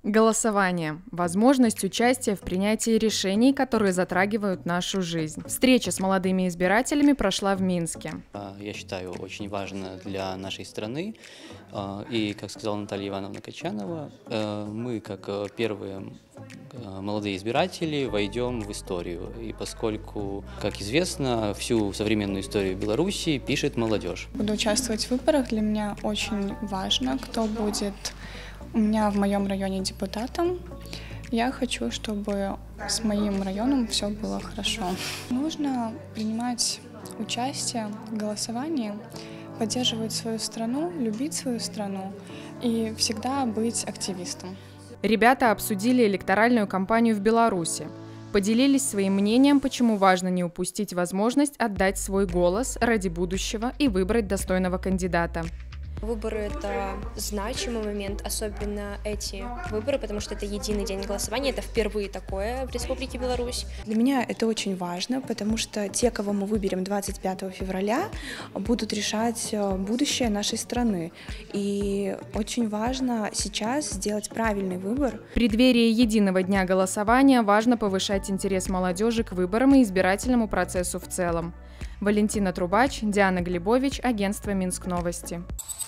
Голосование – возможность участия в принятии решений, которые затрагивают нашу жизнь. Встреча с молодыми избирателями прошла в Минске. Я считаю, очень важно для нашей страны. И, как сказала Наталья Ивановна Качанова, мы, как первые молодые избиратели, войдем в историю. И поскольку, как известно, всю современную историю Беларуси пишет молодежь. Буду участвовать в выборах. Для меня очень важно, кто будет у меня в моем районе депутатом. Я хочу, чтобы с моим районом все было хорошо. Нужно принимать участие в голосовании, поддерживать свою страну, любить свою страну и всегда быть активистом. Ребята обсудили электоральную кампанию в Беларуси. Поделились своим мнением, почему важно не упустить возможность отдать свой голос ради будущего и выбрать достойного кандидата. Выборы – это значимый момент, особенно эти выборы, потому что это единый день голосования, это впервые такое в Республике Беларусь. Для меня это очень важно, потому что те, кого мы выберем 25 февраля, будут решать будущее нашей страны. И очень важно сейчас сделать правильный выбор. В преддверии единого дня голосования важно повышать интерес молодежи к выборам и избирательному процессу в целом. Валентина Трубач, Диана Глебович, агентство Минск Новости.